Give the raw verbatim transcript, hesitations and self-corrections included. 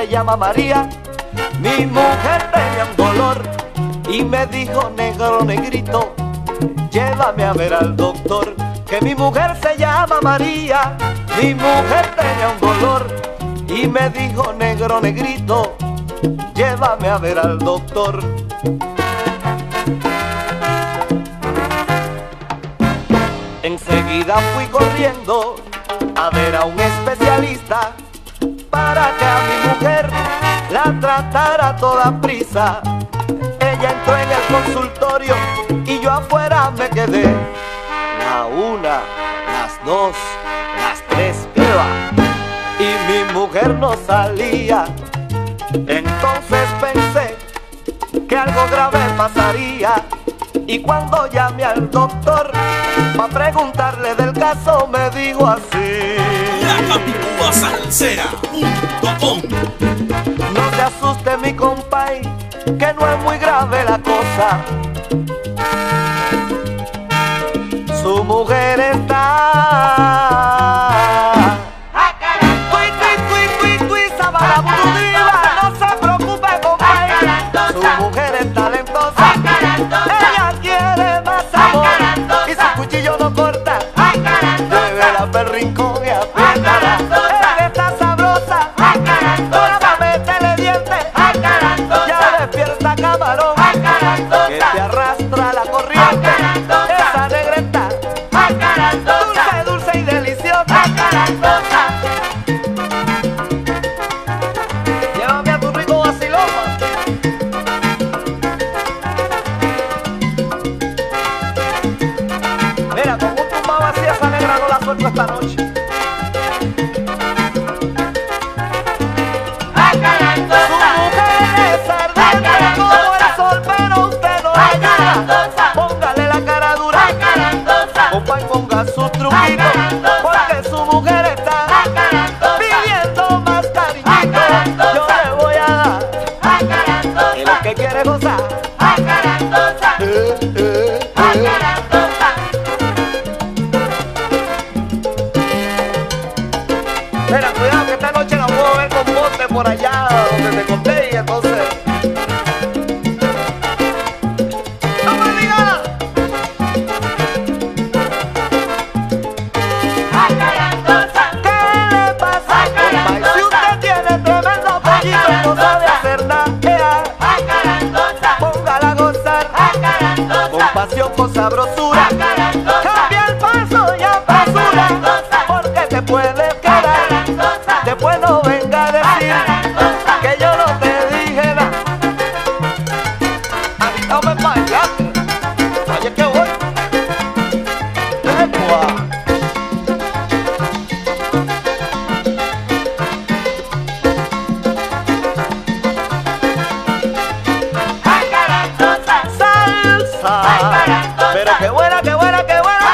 se llama María. Mi mujer tenía un dolor y me dijo: negro, negrito, llévame a ver al doctor, que mi mujer se llama María. Mi mujer tenía un dolor y me dijo: negro, negrito, llévame a ver al doctor. Enseguida fui corriendo a ver a un especialista para que a mi mujer la tratara a toda prisa. Ella entró en el consultorio y yo afuera me quedé. La una, las dos, las tres, ¿qué va? Y mi mujer no salía. Entonces pensé que algo grave pasaría, y cuando llamé al doctor pa' preguntarle del caso, me dijo así: La Capicúa Salsera punto com. no se asuste mi compay, que no es muy grave la cosa. Su mujer está tui, tui, tui, tui, tui, sabaraburudiva. No se preocupe, compay, su mujer es talentosa. Ella quiere más amor y su cuchillo no corta. Llévela pel rincón y apriétala. Ella está sabrosa, ahora métele dientes. Ya despierta, camarón, que te arrastra la corriente. Esa negreta, dulce, dulce y deliciosa. Llévame a tu rico vacilón. Mira, con un tumbao así, esa negra no la suelto esta noche. Su mujer es ardiente como el sol, pero usted no la ayuda. Póngale la cara dura, compa, y ponga su truquito, porque su mujer está pidiendo más cariñito. Yo le voy a dar el que quiere gozar. Eh, eh, eh. Mira, cuidado que esta noche la puedo ver con bote por allá donde te conté, y entonces ¡no me diga! ¿Qué le pasa, compa? Y si usted tiene tremendo pollito y no sabe hacer nada, póngala a gozar con pasión, con sabrosura. Cambia el paso y apresura, porque te puede quedar. Después no venga a decir que yo no te dije nada. Ay, no me fallaste. Oye, que voy. ¡Epa! Salsa. Pero qué buena, qué buena, qué buena.